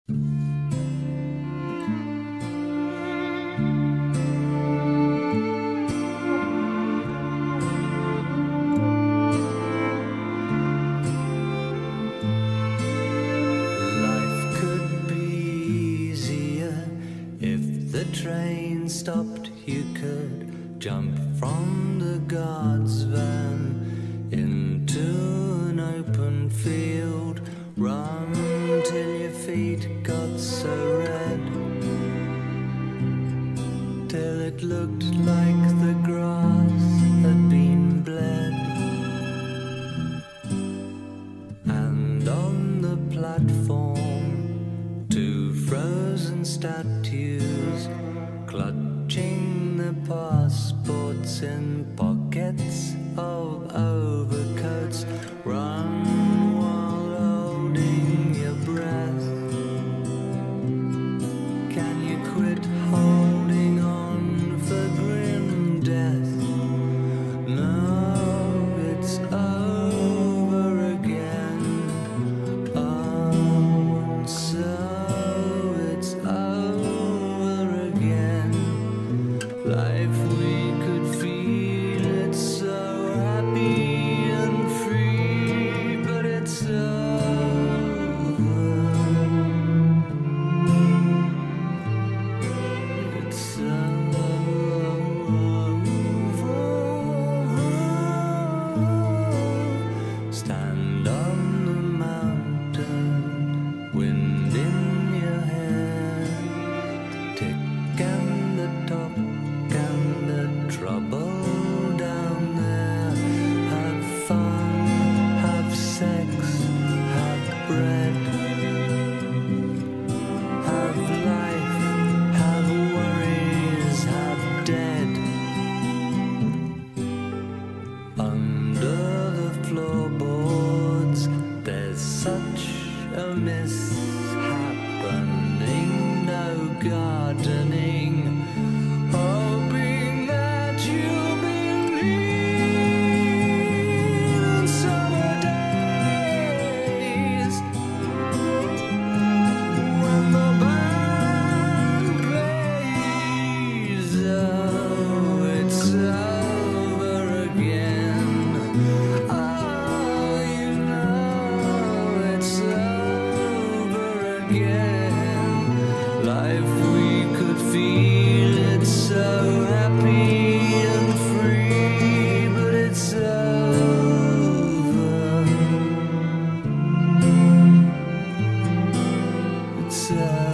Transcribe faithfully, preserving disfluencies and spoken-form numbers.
Train stopped, you could jump from the guard's van into an open field, run till your feet got so red, till it looked like the grass had been bled. And on the platform, two frozen statues, clutching their passports in pockets of overcoats, run while holding your breath. Can you quit holding on for grim death? No, it's over again. Oh, and so it's over again. Life, we could feel it, so happy and free, but it's over. It's over. Stand on the mountain, wind in your hair, the tick and the tock and the trouble down there. Have fun, have sex, have bread, have life, have worries, have dead. Under the floorboards there's such a mishap happening, no gardening, hoping that you'll believe in summer days when the band plays. Oh, it's over again. Oh, you know it's over again. Life, we could feel it, so happy and free, but it's over. It's over.